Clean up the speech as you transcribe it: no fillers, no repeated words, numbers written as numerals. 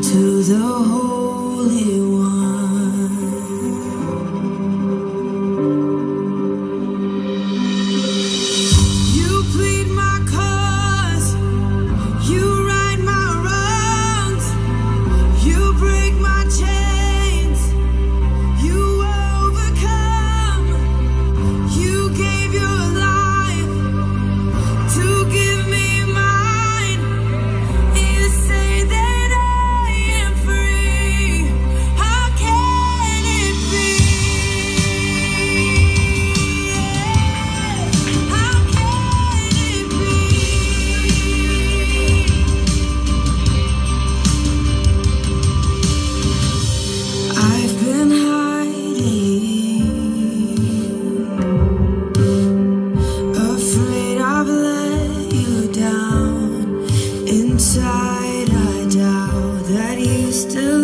to the Holy One. You plead my cause, you right my wrongs, you break my chains, you overcome, you gave your life to give me mine. You say that I am free. How can it be? How can it be? I've been hiding, afraid I've let you down. Inside I doubt that you still